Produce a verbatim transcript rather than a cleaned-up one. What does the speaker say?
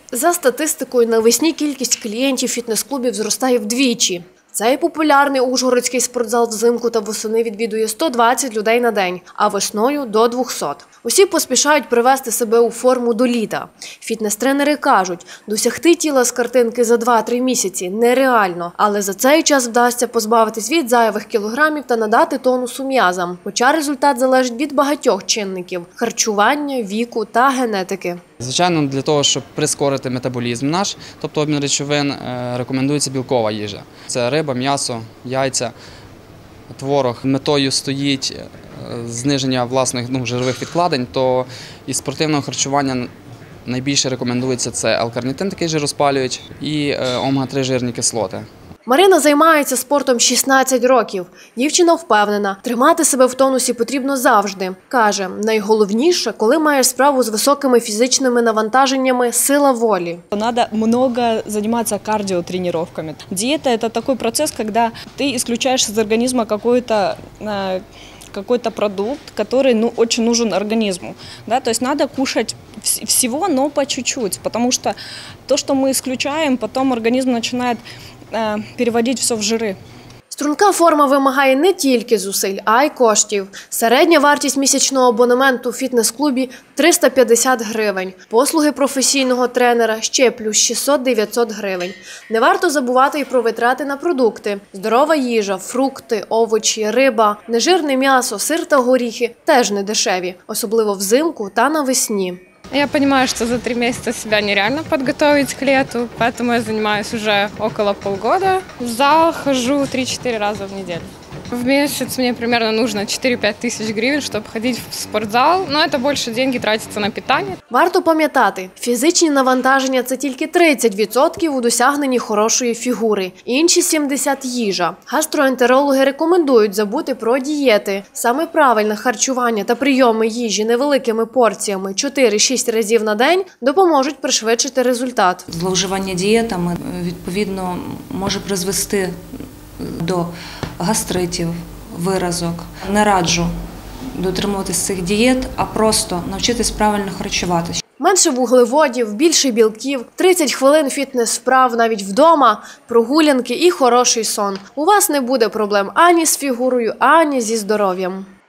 За статистикою, навесні кількість клієнтів фітнес-клубів зростає вдвічі. Цей популярний ужгородський спортзал взимку та восени відвідує сто двадцять людей на день, а весною – до двохсот. Усі поспішають привести себе у форму до літа. Фітнес-тренери кажуть, досягти тіла з картинки за два-три місяці нереально, але за цей час вдасться позбавитись від зайвих кілограмів та надати тонусу м'язам. Хоча результат залежить від багатьох чинників – харчування, віку та генетики. Звичайно, для того, щоб прискорити метаболізм наш, тобто обмін речовин, рекомендується білкова їжа. Це риба, м'ясо, яйця, творог. Метою стоїть зниження власних ну, жирових відкладень, то із спортивного харчування найбільше рекомендується це L-карнітин, такий жироспалювач, і омега три жирні кислоти. Марина займається спортом шістнадцять років. Дівчина впевнена, тримати себе в тонусі потрібно завжди. Каже, найголовніше, коли маєш справу з високими фізичними навантаженнями – сила волі. Надо много заниматься кардиотренировками. Диета – это такой процесс, когда ты исключаешь из организма какой-то какой-то продукт, который ну, очень нужен организму. Да? То есть надо кушать всего, но по чуть-чуть, потому что то, что мы исключаем, потом организм начинает э, переводить все в жиры. Струнка форма вимагає не тільки зусиль, а й коштів. Середня вартість місячного абонементу в фітнес-клубі – триста п'ятдесят гривень. Послуги професійного тренера – ще плюс шістсот-дев'ятсот гривень. Не варто забувати і про витрати на продукти. Здорова їжа, фрукти, овочі, риба, нежирне м'ясо, сир та горіхи – теж не дешеві, особливо взимку та навесні. Я понимаю, что за три месяца себя нереально подготовить к лету, поэтому я занимаюсь уже около полгода. В зал хожу три-четыре раза в неделю. В месяц мне примерно нужно чотири-п'ять тисяч гривень, щоб ходити в спортзал, но це більше деньги тратяться на питання. Варто пам'ятати, фізичні навантаження – це тільки тридцять відсотків у досягненні хорошої фігури, інші сімдесят – їжа. Гастроентерологи рекомендують забути про дієти. Саме правильне харчування та прийоми їжі невеликими порціями чотири-шість разів на день допоможуть пришвидшити результат. Зловживання дієтами, відповідно, може призвести до гастритів, виразок. Не раджу дотримуватися цих дієт, а просто навчитись правильно харчуватися. Менше вуглеводів, більше білків, тридцять хвилин фітнес-вправ навіть вдома, прогулянки і хороший сон. У вас не буде проблем ані з фігурою, ані зі здоров'ям.